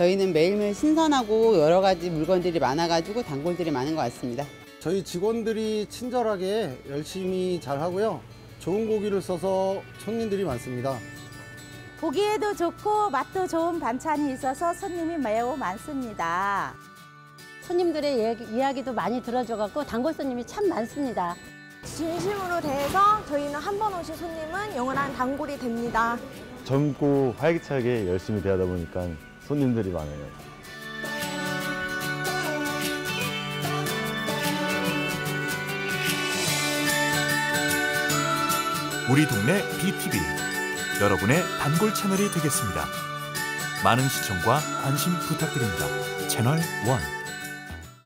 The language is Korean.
저희는 매일매일 신선하고 여러 가지 물건들이 많아가지고 단골들이 많은 것 같습니다. 저희 직원들이 친절하게 열심히 잘 하고요. 좋은 고기를 써서 손님들이 많습니다. 보기에도 좋고 맛도 좋은 반찬이 있어서 손님이 매우 많습니다. 손님들의 이야기도 많이 들어줘갖고 단골 손님이 참 많습니다. 진심으로 대해서 저희는 한 번 오신 손님은 영원한 단골이 됩니다. 젊고 활기차게 열심히 대하다 보니까 손님들이 많아요. 우리 동네 BTV, 여러분의 단골 채널이 되겠습니다. 많은 시청과 관심 부탁드립니다. 채널 1.